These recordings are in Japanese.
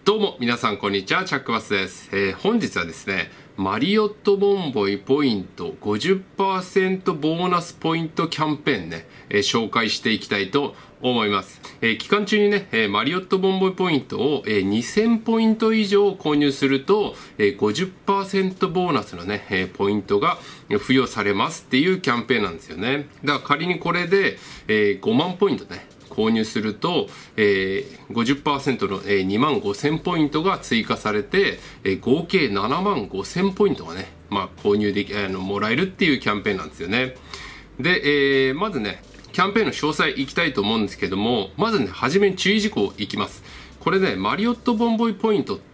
どうも皆さんこんにちは、チャックバスです。本日はですね、マリオットボンボイポイント 50% ボーナスポイントキャンペーンね、紹介していきたいと思います。期間中にね、マリオットボンボイポイントを2000ポイント以上購入すると 50% ボーナスのね、ポイントが付与されますっていうキャンペーンなんですよね。だから仮にこれで5万ポイントね、購入すると、50% の、2万5000ポイントが追加されて、合計7万5000ポイントがね、購入できもらえるっていうキャンペーンなんですよね。で、まずね、キャンペーンの詳細いきたいと思うんですけども、まずね、初めに注意事項いきます。これね、マリオットボンボイポイントって、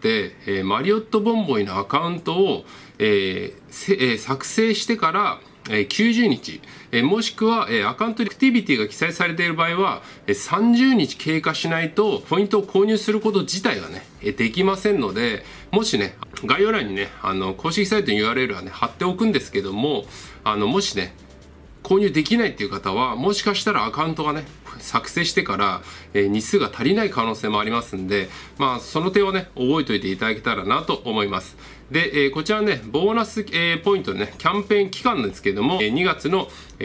マリオットボンボイのアカウントを、作成してから90日、もしくはアカウントにアクティビティが記載されている場合は30日経過しないとポイントを購入すること自体がねできませんので、もしね概要欄にね公式サイトの URL はね貼っておくんですけども、もしね購入できないっていう方はもしかしたらアカウントがね作成してから日数が足りない可能性もありますんで、その点をね覚えておいていただけたらなと思います。で、こちらねボーナスポイントねキャンペーン期間なんですけども、2月の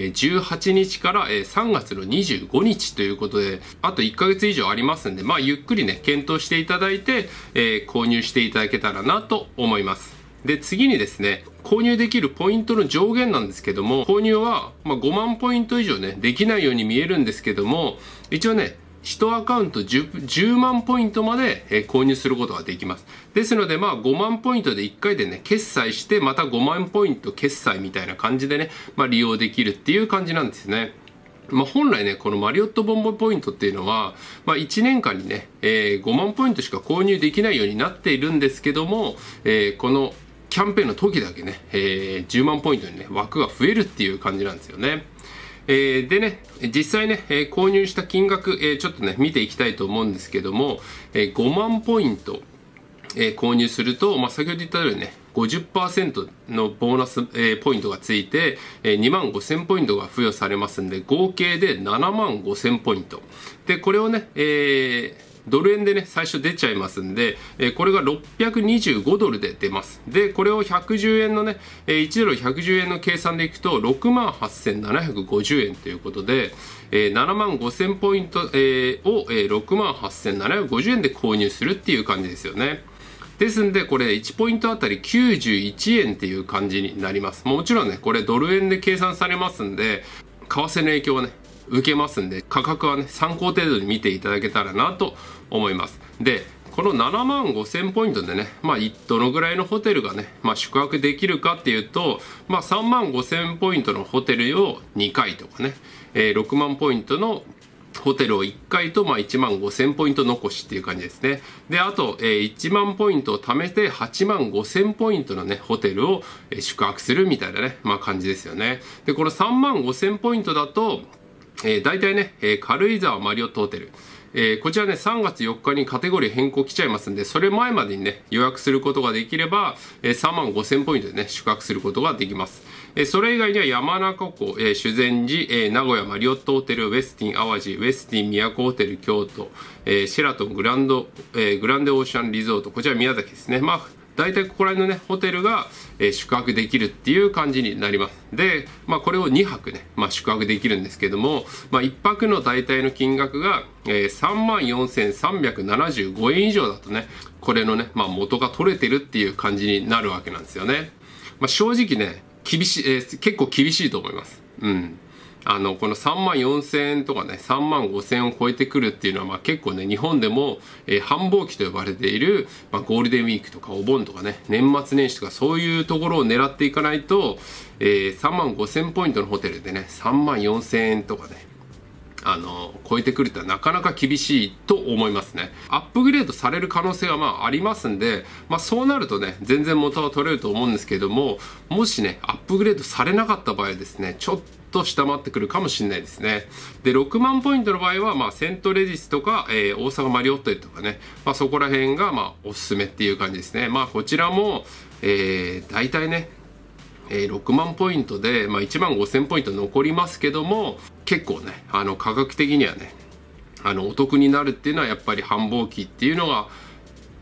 18日から3月の25日ということで、あと1ヶ月以上ありますんで、ゆっくりね検討していただいて購入していただけたらなと思います。で、次にですね、購入できるポイントの上限なんですけども、購入は5万ポイント以上ね、できないように見えるんですけども、一応ね、1アカウント 10万ポイントまで購入することができます。ですので、5万ポイントで1回でね、決済して、また5万ポイント決済みたいな感じでね、利用できるっていう感じなんですね。本来ね、このマリオットボンボイポイントっていうのは、1年間にね、5万ポイントしか購入できないようになっているんですけども、このキャンペーンの時だけね、10万ポイントにね、枠が増えるっていう感じなんですよね。でね、実際ね、購入した金額、ちょっとね、見ていきたいと思うんですけども、5万ポイント、購入すると、先ほど言ったようにね、50% のボーナス、ポイントがついて、2万5000ポイントが付与されますんで、合計で7万5000ポイント。で、これをね、ドル円でね、最初出ちゃいますんで、これが625ドルで出ます。で、これを110円のね、1ドル110円の計算でいくと、68,750円ということで、7万5000ポイント、を68,750円で購入するっていう感じですよね。ですんで、これ1ポイントあたり91円っていう感じになります。もちろんね、これドル円で計算されますんで、為替の影響はね、受けますんで、価格はね、参考程度に見ていただけたらなと思います。で、この7万5000ポイントでね、どのぐらいのホテルがね、宿泊できるかっていうと、3万5000ポイントのホテルを2回とかね、6万ポイントのホテルを1回と、1万5000ポイント残しっていう感じですね。で、あと、1万ポイントを貯めて8万5000ポイントのね、ホテルを宿泊するみたいなね、感じですよね。で、この3万5000ポイントだと、大体ね、軽井沢マリオットホテル。こちらね、3月4日にカテゴリー変更来ちゃいますんで、それ前までにね、予約することができれば、3万5000ポイントでね、宿泊することができます。それ以外には山中湖、修善寺、名古屋マリオットホテル、ウェスティン淡路、ウェスティン都ホテル京都、シェラトングランデオーシャンリゾート、こちら宮崎ですね。大体ここら辺のね、ホテルが、宿泊できるっていう感じになります。で、これを2泊ね、宿泊できるんですけども、1泊の大体の金額が、34,375 円以上だとね、これのね、元が取れてるっていう感じになるわけなんですよね。正直ね、結構厳しいと思います。この3万4000円とかね、3万5000円を超えてくるっていうのは、結構ね、日本でも、繁忙期と呼ばれている、ゴールデンウィークとかお盆とかね、年末年始とかそういうところを狙っていかないと、3万5000ポイントのホテルでね、3万4000円とかね、超えてくるってなかなか厳しいと思いますね。アップグレードされる可能性はありますんで、そうなるとね、全然元は取れると思うんですけども、もしね、アップグレードされなかった場合ですね、ちょっと下回ってくるかもしれないですね。で、6万ポイントの場合は、セントレディスとか、大阪マリオットとかね、そこら辺が、おすすめっていう感じですね。こちらも、大体ね、6万ポイントで、1万5000ポイント残りますけども、結構ね、価格的にはね、お得になるっていうのはやっぱり繁忙期っていうのが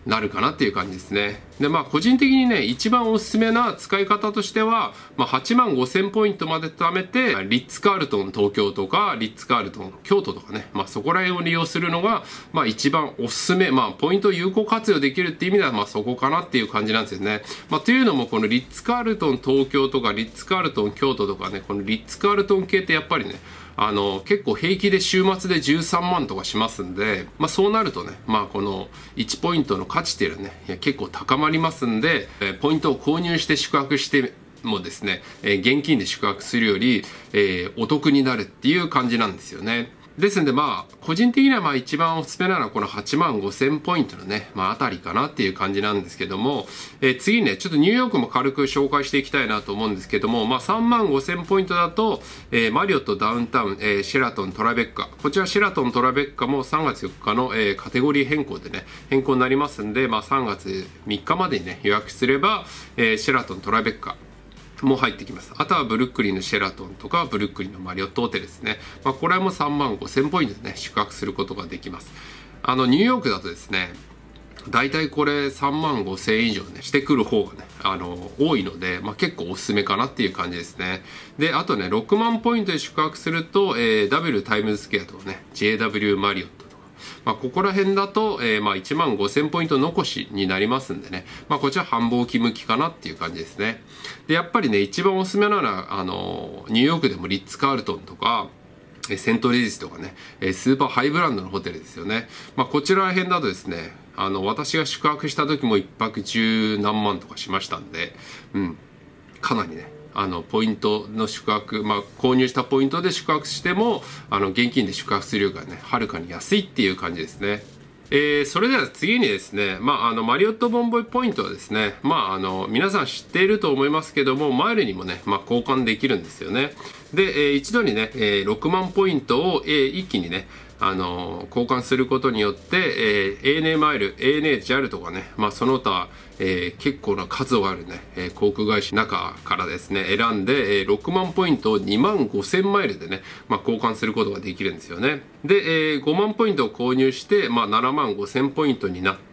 なるかなっていう感じですね。で、個人的にね、一番おすすめな使い方としては、8万5000ポイントまで貯めて、リッツ・カールトン東京とか、リッツ・カールトン京都とかね、そこら辺を利用するのが、一番おすすめ、ポイントを有効活用できるっていう意味では、そこかなっていう感じなんですよね。というのも、このリッツ・カールトン東京とか、リッツ・カールトン京都とかね、このリッツ・カールトン系ってやっぱりね、結構平気で週末で13万とかしますんで、そうなるとね、この1ポイントの価値っていうのはね、結構高まりますんで、ポイントを購入して宿泊してもですね、現金で宿泊するより、お得になるっていう感じなんですよね。ですんで個人的には一番おすすめなのはこの8万5000ポイントのね、あたりかなっていう感じなんですけども、次にね、ちょっとニューヨークも軽く紹介していきたいなと思うんですけども、3万5000ポイントだと、マリオットダウンタウン、シェラトントラベッカ、こちらシェラトントラベッカも3月4日の、カテゴリー変更でね、変更になりますんで、3月3日までにね、予約すれば、シェラトントラベッカも入ってきます。あとはブルックリンのシェラトンとかブルックリンのマリオットホテルですね。これも3万5000ポイントでね、宿泊することができます。ニューヨークだとですね、大体これ3万5000円以上ね、してくる方がね、多いので、結構おすすめかなっていう感じですね。で、あとね、6万ポイントで宿泊すると、W タイムズスクエアとかね、JW マリオット、ここら辺だと、1万5000ポイント残しになりますんでね、こちら繁忙期向きかなっていう感じですね。で、やっぱりね、一番おすすめなのは、ニューヨークでもリッツ・カールトンとか、セントレジスとかね、スーパーハイブランドのホテルですよね。こちら辺だとですね、私が宿泊した時も1泊10何万とかしましたんで、かなりね、ポイントの宿泊、購入したポイントで宿泊しても、現金で宿泊するよりがね、はるかに安いっていう感じですね。それでは次にですね、マリオットボンボイポイントはですね、皆さん知っていると思いますけども、マイルにもね、交換できるんですよね。で、一度にね、6万ポイントを、一気にね、交換することによって、ANA マイル、ANA JAL とかね、その他、結構な数があるね、航空会社の中からですね、選んで、6万ポイントを2万5000マイルでね、交換することができるんですよね。で、5万ポイントを購入して、7万5000ポイントになって、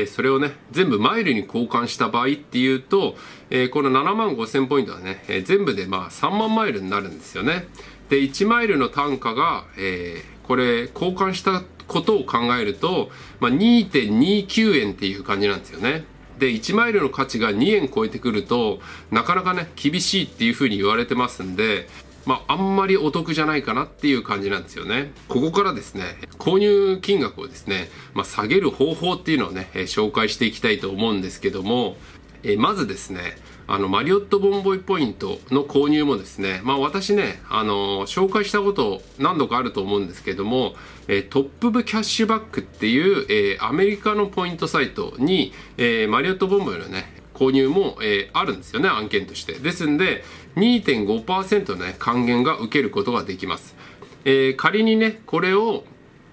それをね、全部マイルに交換した場合っていうと、この7万5000ポイントはね、全部で3万マイルになるんですよね。で、1マイルの単価が、これ交換したことを考えると、2.29 円っていう感じなんですよね。で、1マイルの価値が2円超えてくるとなかなかね、厳しいっていうふうに言われてますんで、あんまりお得じゃないかなっていう感じなんですよね。ここからですね、購入金額をですね、下げる方法っていうのをね、紹介していきたいと思うんですけども、まずですね、マリオットボンボイポイントの購入もですね、私ね、紹介したこと何度かあると思うんですけども、トップオブキャッシュバックっていう、アメリカのポイントサイトに、マリオットボンボイのね、購入も、あるんですよね、案件として。ですんで、2.5% のね、還元が受けることができます。仮にね、これを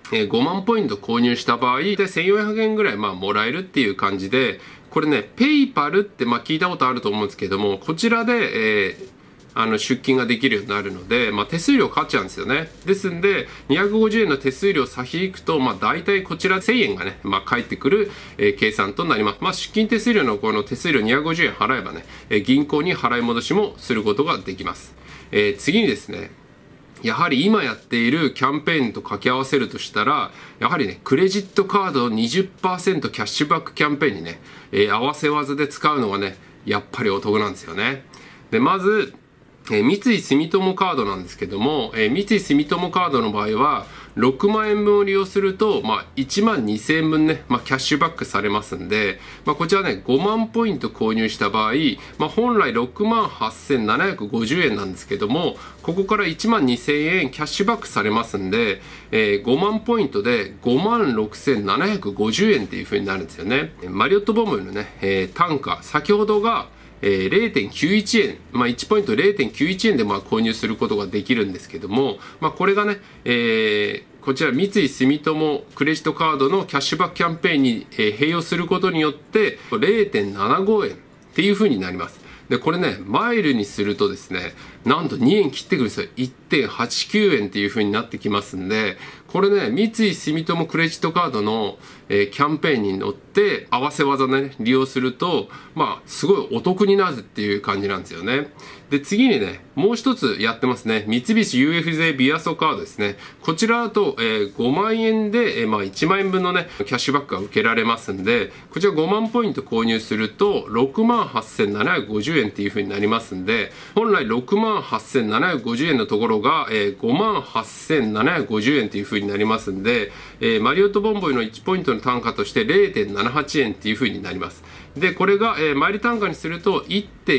5万ポイント購入した場合で1400円ぐらいもらえるっていう感じで、これね、ペイパルって聞いたことあると思うんですけども、こちらで、出金ができるようになるので、手数料かかっちゃうんですよね。ですんで、250円の手数料差し引くと、大体こちら1000円がね、返ってくる、計算となります。出金手数料のこの手数料250円払えばね、銀行に払い戻しもすることができます。次にですね、やはり今やっているキャンペーンと掛け合わせるとしたら、やはりね、クレジットカードを 20% キャッシュバックキャンペーンにね、合わせ技で使うのがね、やっぱりお得なんですよね。で、まず、三井住友カードなんですけども、三井住友カードの場合は、6万円分を利用すると、1万2000円分ね、キャッシュバックされますんで、こちらね、5万ポイント購入した場合、本来6万8750円なんですけども、ここから1万2000円キャッシュバックされますんで、5万ポイントで5万6750円っていう風になるんですよね。マリオットボンボイのね、単価、先ほどが、0.91 円、1ポイント 0.91 円で購入することができるんですけども、これがね、こちら三井住友クレジットカードのキャッシュバックキャンペーンに、併用することによって 0.75 円っていう風になります。で、これね、マイルにするとですね、 なんと2円切ってくるんですよ。1.89 円っていう風になってきますんで、これね、三井住友クレジットカードの、キャンペーンに乗って合わせ技でね、利用すると、すごいお得になるっていう感じなんですよね。で、次にね、もう一つやってますね。三菱 UFJ ビアソカードですね。こちらだと、5万円で、1万円分のね、キャッシュバックが受けられますんで、こちら5万ポイント購入すると、68,750円っていう風になりますんで、本来68,750円のところが、58,750円っていう風になりますんで、マリオットボンボイの1ポイントの単価として 0.78 円っていう風になります。で、これが、マイル単価にすると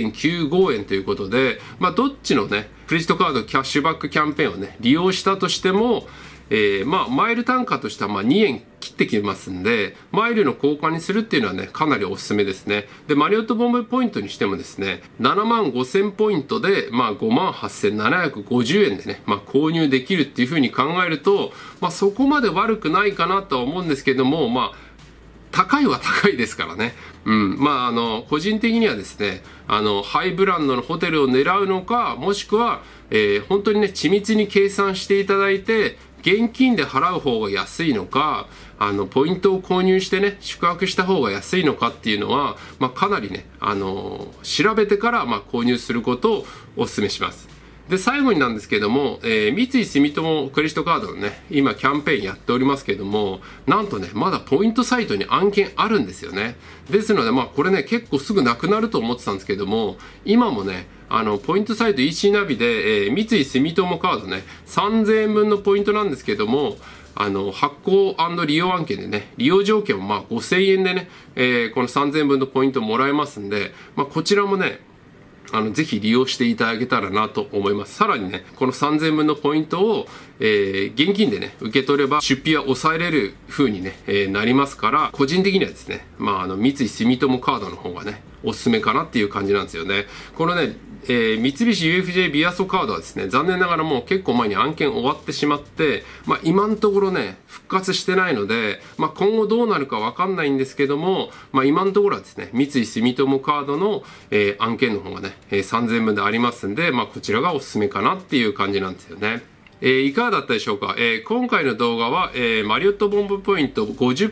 1.95 円ということで、どっちのね、クレジットカードキャッシュバックキャンペーンをね、利用したとしても、マイル単価としては2円切ってきますんで、マイルの交換にするっていうのはね、かなりおすすめですね。で、マリオットボンボイポイントにしてもですね、75,000ポイントで、58,750円でね、購入できるっていうふうに考えると、そこまで悪くないかなとは思うんですけども、高いは高いですからね。個人的にはですね、ハイブランドのホテルを狙うのか、もしくは、本当にね、緻密に計算していただいて、現金で払う方が安いのか、ポイントを購入してね、宿泊した方が安いのかっていうのは、かなりね、調べてから購入することをお勧めします。で、最後になんですけども、三井住友クレジットカードのね、今キャンペーンやっておりますけども、なんとね、まだポイントサイトに案件あるんですよね。ですので、これね、結構すぐなくなると思ってたんですけども、今もね、ポイントサイト EC ナビで、三井住友カードね、3000円分のポイントなんですけども、発行&利用案件でね、利用条件も5000円でね、この3000円分のポイントもらえますんで、こちらもね、ぜひ利用していただけたらなと思います。さらにね、この3000円分のポイントを、現金でね、受け取れば出費は抑えれる風にね、なりますから、個人的にはですね、三井住友カードの方がね、おすすめかなっていう感じなんですよね。このね、三菱 UFJ ビアソカードはですね、残念ながらもう結構前に案件終わってしまって、今のところね、復活してないので、今後どうなるかわかんないんですけども、今のところはですね、三井住友カードの、案件の方がね、3000円分でありますんで、こちらがおすすめかなっていう感じなんですよね。いかがだったでしょうか。今回の動画は、マリオットボンボイポイント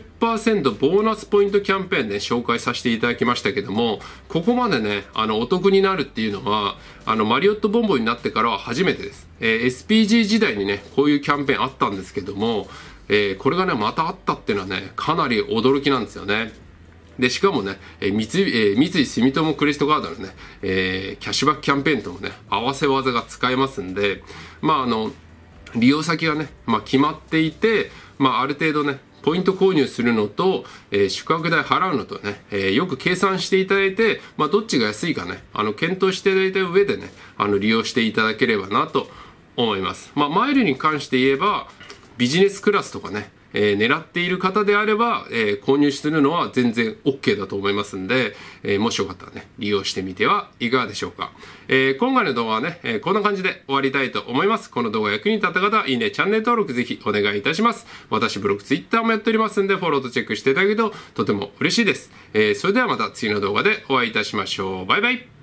50% ボーナスポイントキャンペーンで紹介させていただきましたけども、ここまでね、お得になるっていうのは、マリオットボンボイになってからは初めてです。SPG 時代にね、こういうキャンペーンあったんですけども、これがね、またあったっていうのはね、かなり驚きなんですよね。で、しかもね、三井住友クレジットカードのね、キャッシュバックキャンペーンともね、合わせ技が使えますんで、利用先がね、決まっていて、ある程度ね、ポイント購入するのと、宿泊代払うのとね、よく計算していただいて、どっちが安いかね、検討していただいた上でね、利用していただければなと思います。マイルに関して言えば、ビジネスクラスとかね、狙っている方であれば、購入するのは全然 OK だと思いますんで、もしよかったらね、利用してみてはいかがでしょうか。今回の動画はね、こんな感じで終わりたいと思います。この動画役に立った方は、いいね、チャンネル登録ぜひお願いいたします。私ブログ、Twitter もやっておりますんで、フォローとチェックしていただけるととても嬉しいです。それではまた次の動画でお会いいたしましょう。バイバイ。